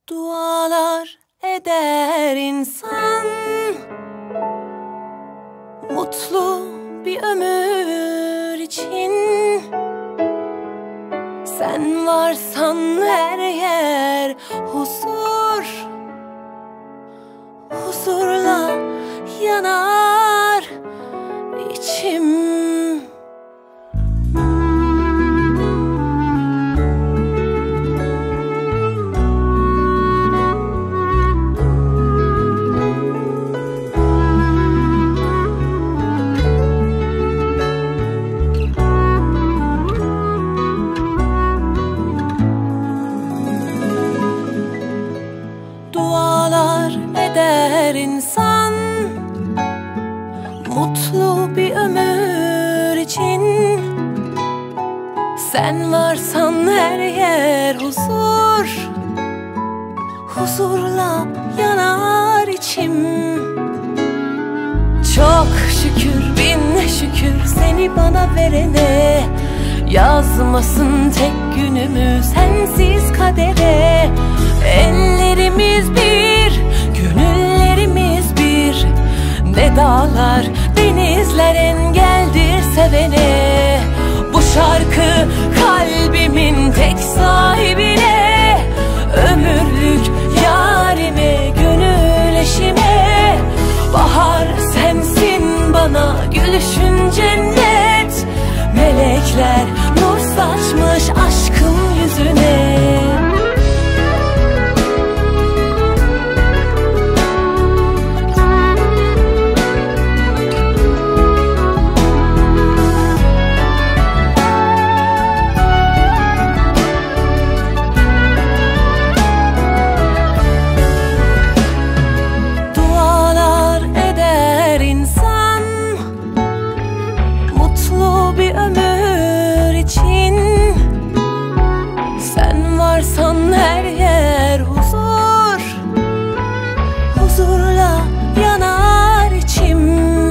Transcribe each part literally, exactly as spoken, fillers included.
Dualar eder insan, mutlu bir ömür için. Sen varsan her yer huzur, huzurla yanar içim. Dualar eder insan, mutlu bir ömür için. Sen varsan her yer huzur, huzurla yanar içim. Çok şükür, bin şükür seni bana verene. Yazmasın tek günümü sensiz kadere. Ellerimiz bir, gönüllerimiz bir. Ne dağlar, denizler engeldir sevene. Bu şarkı kalbimin tek sahibine. Ömürlük yarime, gönül eşime. Bahar sensin bana, gülüşün cennet. Melekler nur saçmış aşkım yüzüne. Dualar eder insan, mutlu bir ömür için. Sen varsan her yer huzur, huzurla yanar içim.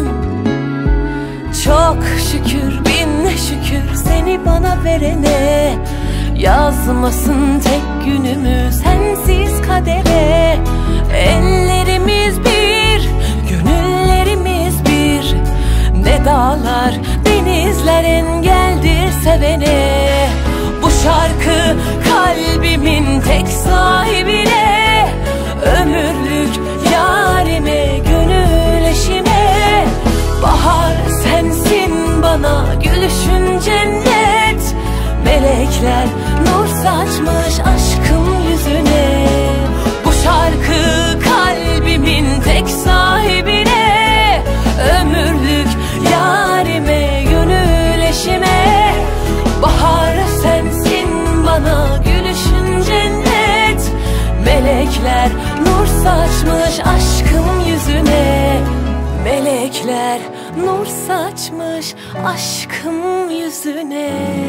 Çok şükür, bin şükür seni bana verene. Yazmasın tek günümü sensiz kadere. Ellerimiz bir, gönüllerimiz bir. Ne dağlar, denizler engeldir sevene. Bu şarkı kalbimin tek sahibine. Ömürlük yarime, gönül eşime. Bahar sensin bana, gülüşün cennet. Melekler nur saçmış aşkım yüzüne. Bu şarkı kalbimin tek sahibine. Ömürlük yarime, gönül eşime. Bahar sensin bana, gülüşün cennet. Melekler nur saçmış aşkım yüzüne. Melekler nur saçmış aşkım yüzüne.